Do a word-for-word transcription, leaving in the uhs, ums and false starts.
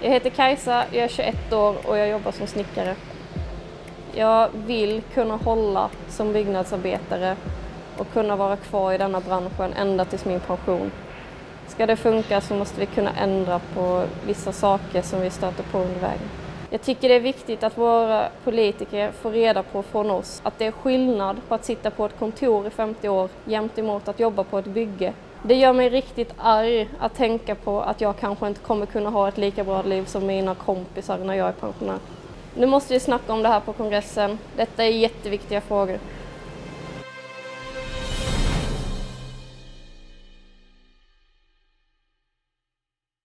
Jag heter Kajsa, jag är tjugoett år och jag jobbar som snickare. Jag vill kunna hålla som byggnadsarbetare och kunna vara kvar i denna branschen ända tills min pension. Ska det funka så måste vi kunna ändra på vissa saker som vi stöter på under vägen. Jag tycker det är viktigt att våra politiker får reda på från oss att det är skillnad på att sitta på ett kontor i femtio år jämt emot att jobba på ett bygge. Det gör mig riktigt arg att tänka på att jag kanske inte kommer kunna ha ett lika bra liv som mina kompisar när jag är pensionär. Nu måste vi snacka om det här på kongressen. Detta är jätteviktiga frågor.